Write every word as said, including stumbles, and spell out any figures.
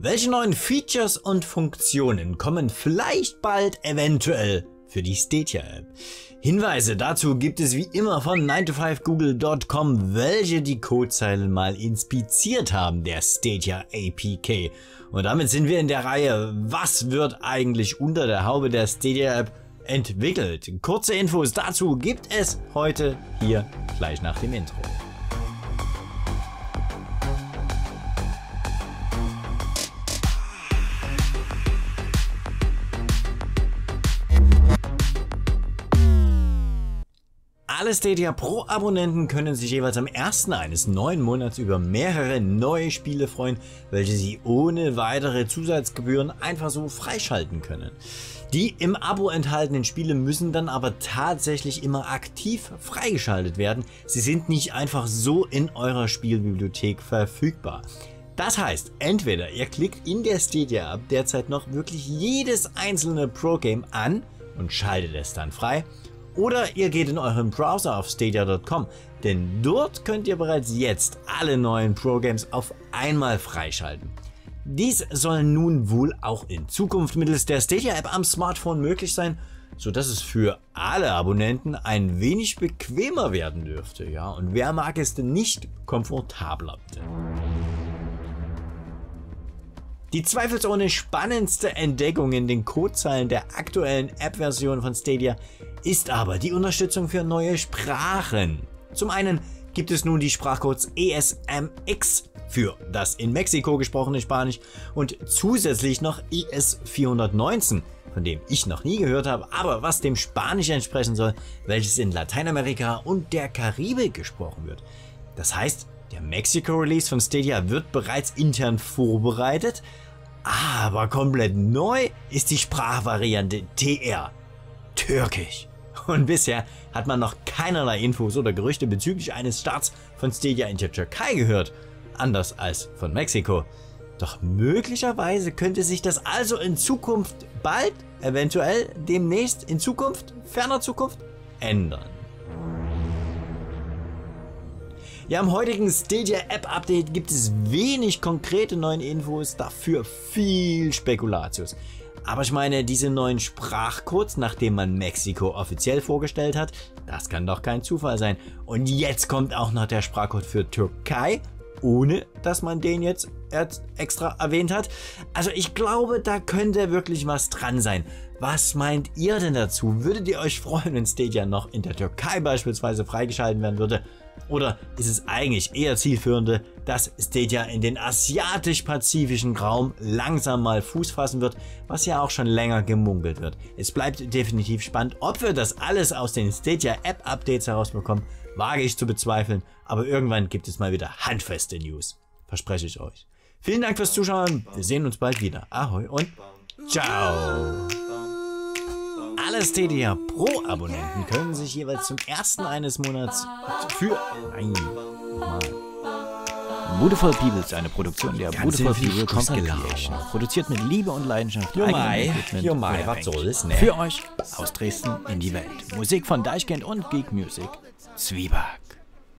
Welche neuen Features und Funktionen kommen vielleicht bald eventuell für die Stadia App? Hinweise dazu gibt es wie immer von nine to five google Punkt com, welche die Codezeilen mal inspiziert haben, der Stadia A P K. Und damit sind wir in der Reihe, was wird eigentlich unter der Haube der Stadia App entwickelt? Kurze Infos dazu gibt es heute hier gleich nach dem Intro. Alle Stadia Pro Abonnenten können sich jeweils am ersten eines neuen Monats über mehrere neue Spiele freuen, welche sie ohne weitere Zusatzgebühren einfach so freischalten können. Die im Abo enthaltenen Spiele müssen dann aber tatsächlich immer aktiv freigeschaltet werden. Sie sind nicht einfach so in eurer Spielbibliothek verfügbar. Das heißt, entweder ihr klickt in der Stadia App derzeit noch wirklich jedes einzelne Pro-Game an und schaltet es dann frei, oder ihr geht in euren Browser auf stadia Punkt com, denn dort könnt ihr bereits jetzt alle neuen Pro-Games auf einmal freischalten. Dies soll nun wohl auch in Zukunft mittels der Stadia App am Smartphone möglich sein, sodass es für alle Abonnenten ein wenig bequemer werden dürfte. Ja, und wer mag es denn nicht komfortabler? Die zweifelsohne spannendste Entdeckung in den Codezeilen der aktuellen App-Version von Stadia ist aber die Unterstützung für neue Sprachen. Zum einen gibt es nun die Sprachcodes E S M X für das in Mexiko gesprochene Spanisch und zusätzlich noch E S vierhundertneunzehn, von dem ich noch nie gehört habe, aber was dem Spanisch entsprechen soll, welches in Lateinamerika und der Karibik gesprochen wird. Das heißt, der Mexiko-Release von Stadia wird bereits intern vorbereitet, aber komplett neu ist die Sprachvariante T R, Türkisch. Und bisher hat man noch keinerlei Infos oder Gerüchte bezüglich eines Starts von Stadia in der Türkei gehört, anders als von Mexiko. Doch möglicherweise könnte sich das also in Zukunft bald, eventuell demnächst in Zukunft, ferner Zukunft, ändern. Ja, im heutigen Stadia App Update gibt es wenig konkrete neuen Infos, dafür viel Spekulatius. Aber ich meine, diese neuen Sprachcodes, nachdem man Mexiko offiziell vorgestellt hat, das kann doch kein Zufall sein. Und jetzt kommt auch noch der Sprachcode für Türkei, ohne dass man den jetzt extra erwähnt hat. Also ich glaube, da könnte wirklich was dran sein. Was meint ihr denn dazu? Würdet ihr euch freuen, wenn Stadia noch in der Türkei beispielsweise freigeschalten werden würde? Oder ist es eigentlich eher zielführend, dass Stadia in den asiatisch-pazifischen Raum langsam mal Fuß fassen wird, was ja auch schon länger gemunkelt wird? Es bleibt definitiv spannend, ob wir das alles aus den Stadia App Updates herausbekommen, wage ich zu bezweifeln, aber irgendwann gibt es mal wieder handfeste News. Verspreche ich euch. Vielen Dank fürs Zuschauen, wir sehen uns bald wieder. Ahoi und ciao! Alle Stadia Pro Abonnenten können sich jeweils zum ersten eines Monats für... Nein, nochmal. Beautiful People ist eine Produktion der Beautiful People Compilation. Produziert mit Liebe und Leidenschaft. Jomai, Jomai, was soll's, ne? Für euch aus Dresden in die Welt. Musik von Deichkind und Geek Music. Zwieback.